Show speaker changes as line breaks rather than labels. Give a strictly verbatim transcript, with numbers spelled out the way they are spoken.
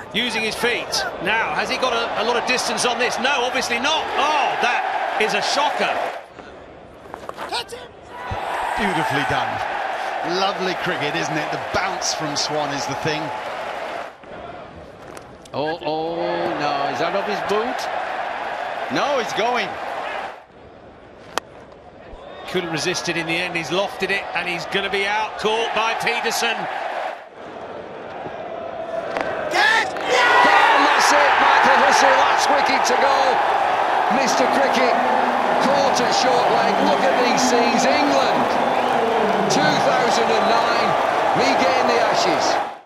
using his feet. Now, has he got a, a lot of distance on this? No, obviously not. Oh, that is a shocker.
Beautifully done. Lovely cricket, isn't it? The bounce from Swann is the thing.
Oh, oh, no. Is that off his boot? No, it's going.
Couldn't resist it in the end. He's lofted it, and he's going to be out. Caught by Peterson.
Yes! Yeah! And that's it. Michael Hussey, last wicket to go. Mister Cricket, caught at short leg. Look at these scenes. England, two thousand nine, regain the Ashes.